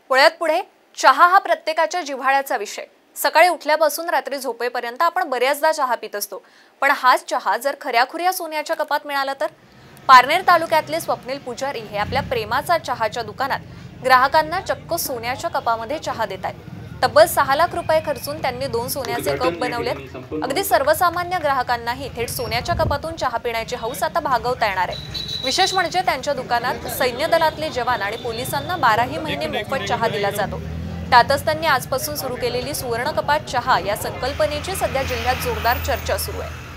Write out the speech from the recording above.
पुण्यात पुढे चहा हा प्रत्येकाच्या जिव्हाळ्याचा विषय। सकाळी उठल्यापासून रात्री झोपेपर्यंत आपण बऱ्याचदा चहा पित असतो, पण हाच चहा जर खऱ्याखुऱ्या सोन्याच्या कपात मिळाला तर? पारनेर तालुक्यातले स्वप्नील पुजारी हे आपल्या प्रेमाचा चहाच्या दुकानात ग्राहकांना चक्क सोन्याच्या कपामध्ये चहा देतात। तब्बल 6 लाख रुपये खर्चून त्यांनी 2 सोन्याचे कप बनवलेत। अगदी सर्वसामान्य ग्राहकांनाही थेट सोन्याच्या कपातून चहा पिण्याची हौस आता भागवता येणार आहे। विशेष म्हणजे त्यांच्या दुकानात सैन्य दलातले जवान आणि पोलिसांना 12ही महिने मोफत चहा दिला जातो। त्यातच त्यांनी आजपासून सुरू केलेली सुवर्ण कपात चहा या संकल्पनेची सध्या जिल्ह्यात जोरदार चर्चा सुरू आहे।